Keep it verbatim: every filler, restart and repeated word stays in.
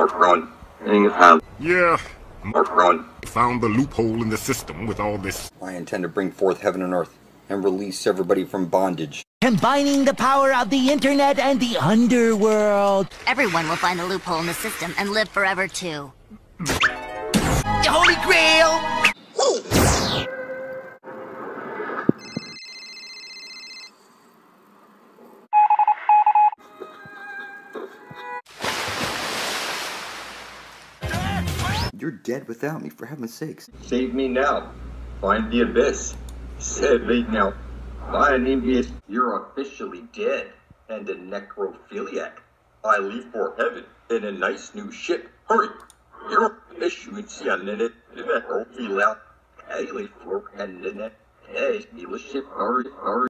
run. Have Yeah. run. Found the loophole in the system with all this. I intend to bring forth heaven and earth and release everybody from bondage. Combining the power of the internet and the underworld. Everyone will find the loophole in the system and live forever too. The Holy Grail! You're dead without me, for heaven's sakes. Save me now. Find the abyss. Save me now. Find the abyss. You're officially dead and a necrophiliac. I leave for heaven in a nice new ship. Hurry! You're officially in it. Necrophiliac. I leave for heaven in a nice new ship. Hurry, hurry.